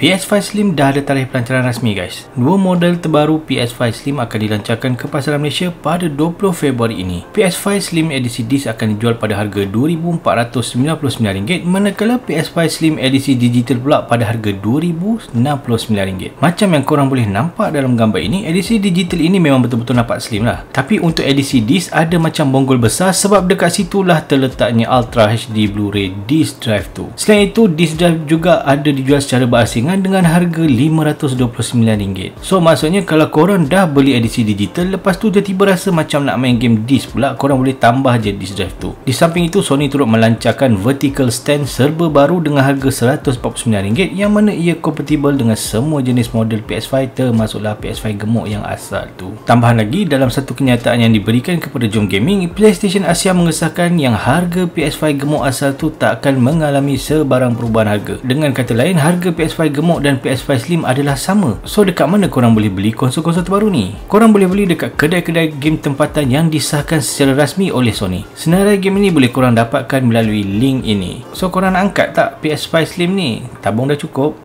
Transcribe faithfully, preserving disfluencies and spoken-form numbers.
P S five Slim dah ada tarikh pelancaran rasmi guys. Dua model terbaru P S five Slim akan dilancarkan ke pasaran Malaysia pada dua puluh Februari ini. P S five Slim edisi disc akan dijual pada harga dua ribu empat ratus sembilan puluh sembilan ringgit, manakala P S five Slim edisi digital pula pada harga dua ribu enam puluh sembilan ringgit. Macam yang korang boleh nampak dalam gambar ini, edisi digital ini memang betul-betul nampak slim lah. Tapi untuk edisi disc ada macam bonggol besar sebab dekat situlah terletaknya Ultra H D Blu-ray Disc Drive tu. Selain itu, disc drive juga ada dijual secara berasingan dengan harga lima ratus dua puluh sembilan ringgit. So maksudnya kalau korang dah beli edisi digital, lepas tu tiba-tiba rasa macam nak main game disc pula, korang boleh tambah je disc drive tu. Di samping itu, Sony turut melancarkan vertical stand serba baru dengan harga seratus empat puluh sembilan ringgit, yang mana ia kompatibel dengan semua jenis model P S five, termasuklah P S five gemuk yang asal tu. Tambahan lagi, dalam satu kenyataan yang diberikan kepada Jom Gaming, PlayStation Asia mengesahkan yang harga P S five gemuk asal tu tak akan mengalami sebarang perubahan harga. Dengan kata lain, harga P S five gemuk dan P S five Slim adalah sama. So dekat mana korang boleh beli konsol-konsol terbaru ni? Korang boleh beli dekat kedai-kedai game tempatan yang disahkan secara rasmi oleh Sony. Senarai game ini boleh korang dapatkan melalui link ini. So korang nak angkat tak P S five Slim ni? Tabung dah cukup.